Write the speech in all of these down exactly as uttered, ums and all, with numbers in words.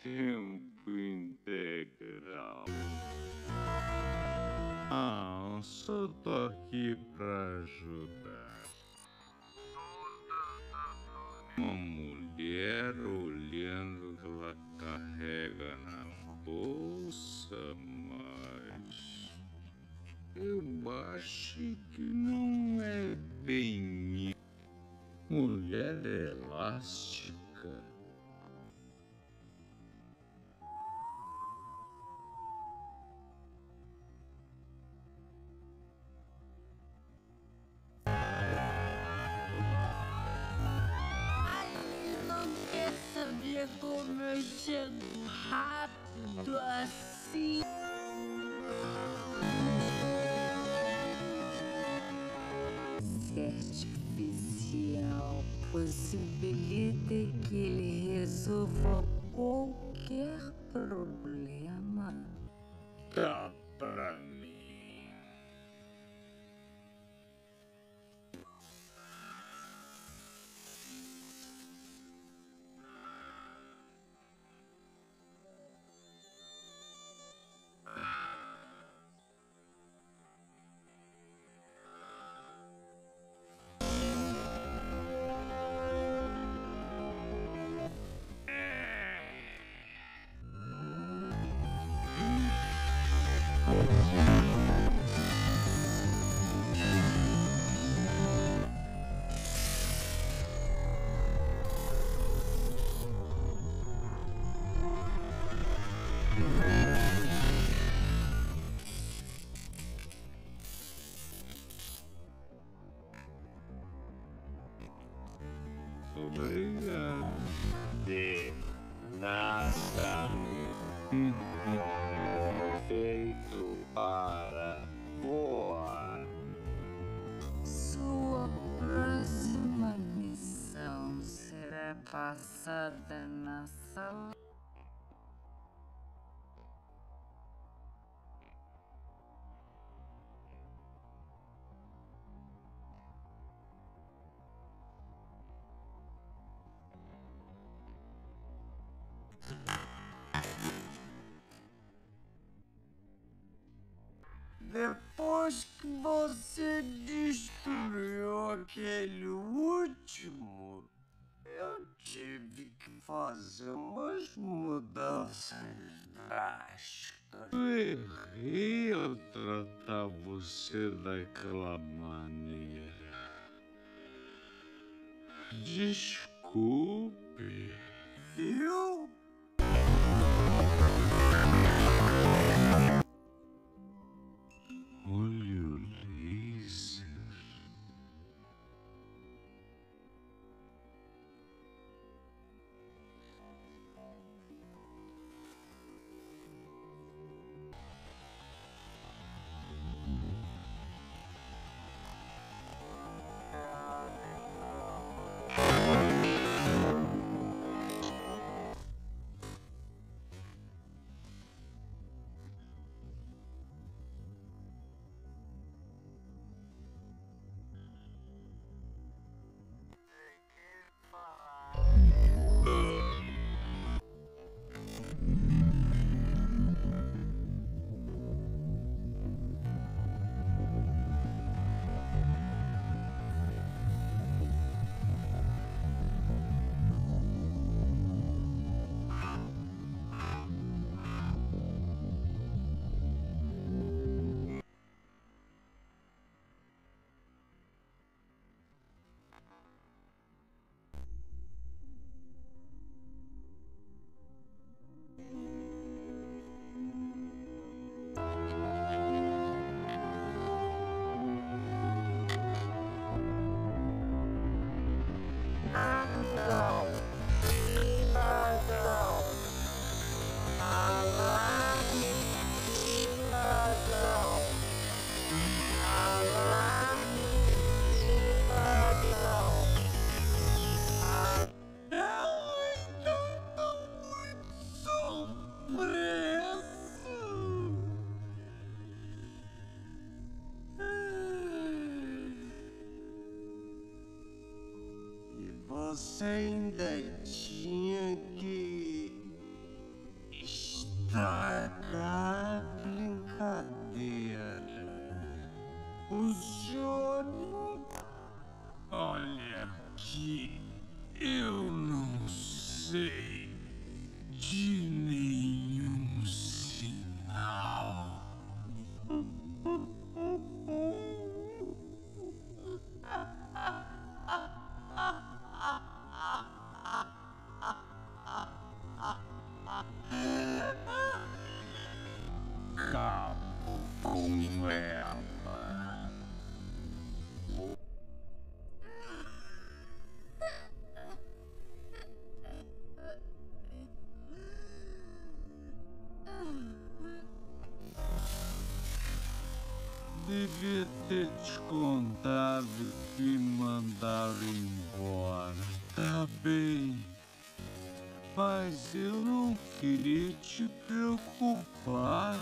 tempo integral. Ah, só tô aqui pra ajudar. Uma mulher olhando que ela carrega na bolsa, mas eu acho que não é bem isso. Mulher elástica. Sabia como eu chego rápido assim? Artificial possibilita que ele resolva qualquer problema. Dá pra mim. Obrigado. De nada. Feito para voar. Sua próxima missão será passada na sala. Depois que você destruiu aquele último, eu tive que fazer umas mudanças drásticas. Eu errei ao tratar você daquela maneira. Desculpe. Viu? Olho laser. Você ainda tinha que de nenhum sinal. Acabo com ela. Devia ter te contado que me mandaram embora. Tá bem. Mas eu não queria te preocupar.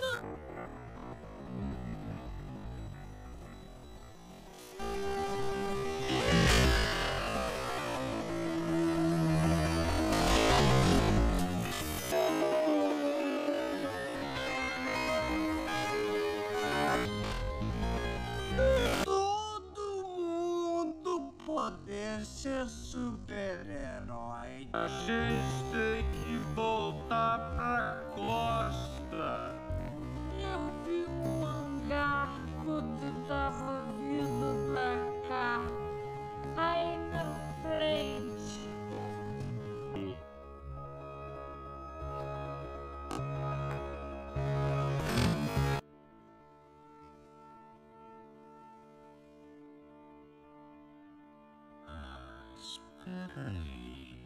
Todo mundo poder ser super-herói. A gente tem que voltar pra costa. Eu vi um hangar quando tava vindo pra cá. Aí na frente. Espera aí.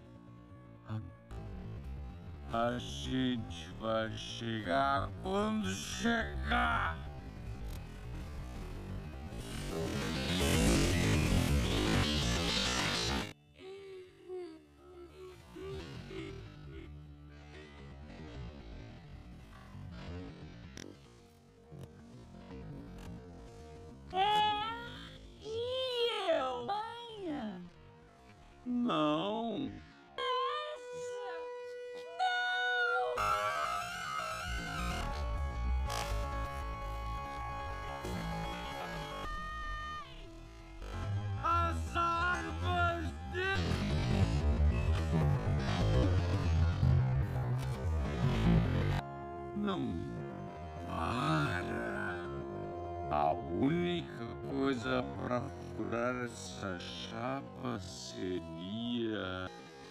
A gente vai chegar quando chegar. É, e eu? Manha. Não. Essa. Não. As árvores de... Não para. A única coisa pra furar essa chapa seria...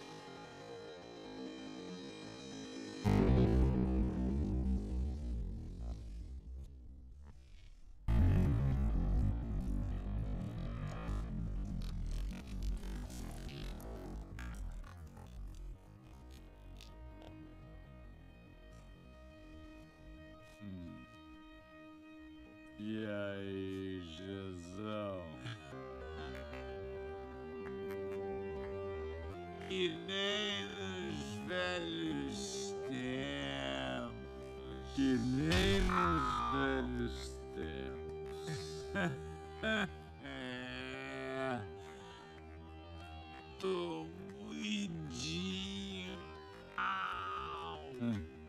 Hum. E aí, Jezão? Que nem nos velhos tempos. Que nem nos velhos tempos. É. Tô moidinho. Au.